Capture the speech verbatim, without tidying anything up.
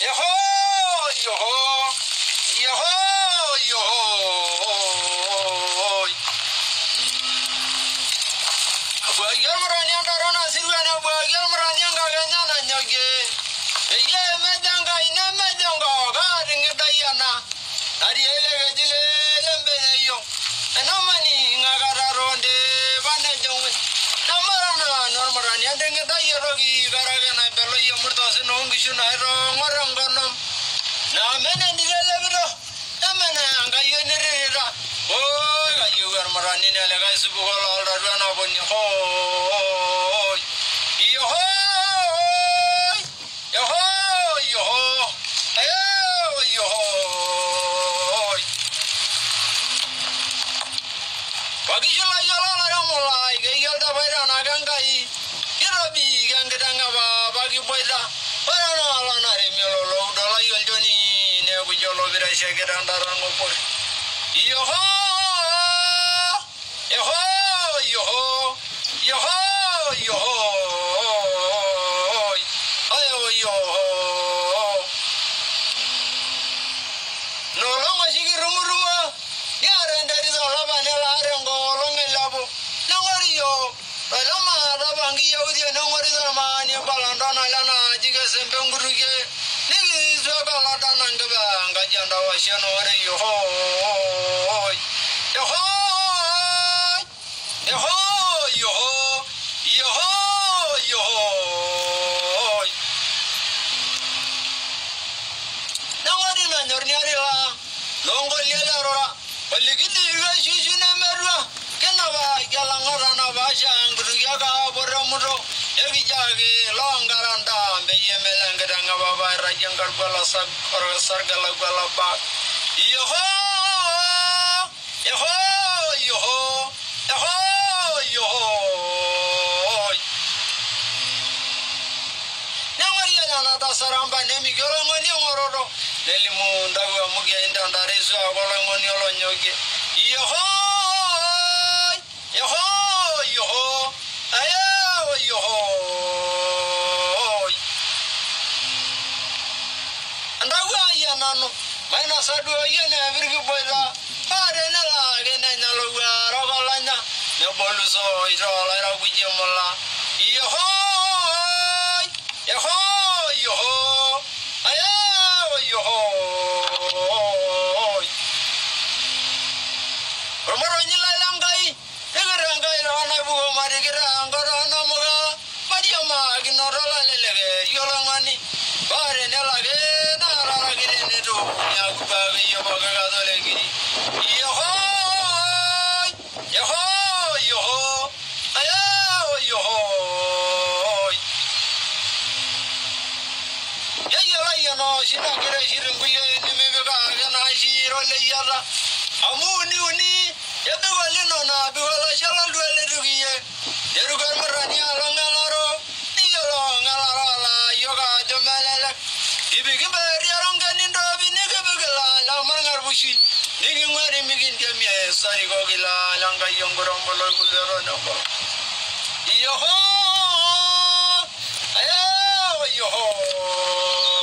Yoho, yoho, yoho, yoho. Abuagel merani antara nasiruan abuagel merani angkanya nanyoge. Eye medanga ina medanga garing dayana. Tadi ele gajile lembene yo. Enomani ngagara ronde bane jongwe. Namarana normalani andenge dayerogi garagana belo yo murto senongishu nairo ngorangonom. Na mene nigele bro. Amana ngayo nirira. Oh gayu garmarani nele gaisu bugol alradwana bonni ho. Yoho. Yoho yoho. Ayo yoho. Bagi jula jula la ramolai gayal da bayra na gangai. Kirabi gangdanga ba bagi boyda. Bayra la na re melo lo dola yol joni ne bu jolo bira shegeran darango por. Yoho. Yoho yoho. Yoho yoho. Ayo yoho. No longa sigi rumu rumu. Yare ndari zola banela rengo longa labo. Nangoriyo. Lama rabangi yaudi nangori zama ni balandana lana jiga sembe nguruge. Nigi zoga ladana ngaba ngajanda washano ore yoho. Yoho. Yoho yoho. Yoho yoho. Nangori na nyorni ariwa. Longo liela rora. Paligidi iwa shishu na merwa. Kenaba galangora na basha nguruga ga boramudo. Egi jage longaranda mbeye melangiranga baba rajangar bala sab sargala bala ba. Yoho. Yoho yoho. Yoho yoho. Nangari na ta saramba nemi golongoni ngororo. Lelimu ndawa mugia inda ndarezu agolongoni olonyoge. Yoho. Yoho yoho. Ayo yoho. Ndawa ya nanu. Maina sadu yene virgi boyda. Pare na la gene na lugwa rogalanya. Ne boluso irola ra bujemola. Yoho. Yoho yoho. Ayo yoho. Romaronyi la langai. Egerangai rana bugo marigira angara namuga. Mariama ginorola lelege yolongani. Pare ne la ge na ra gire ne do. Yakuba yoboga gadole giri. Yoho. Yoho yoho. Ayo yoho. Yayala yano sinagira shiringuye nimebega gana shiro le yara. Amuni uni yabiwale nona biwala shala duele dugiye. Yerugar marani alongalaro. Niyolo ngalara la yoga jomelele. Ibigi beri arongani ndobi nigebegela la mangar bushi. Nigi ngwari migin kemye sari gogila langa yongorombolo gulero nombo. Yoho. Ayo yoho.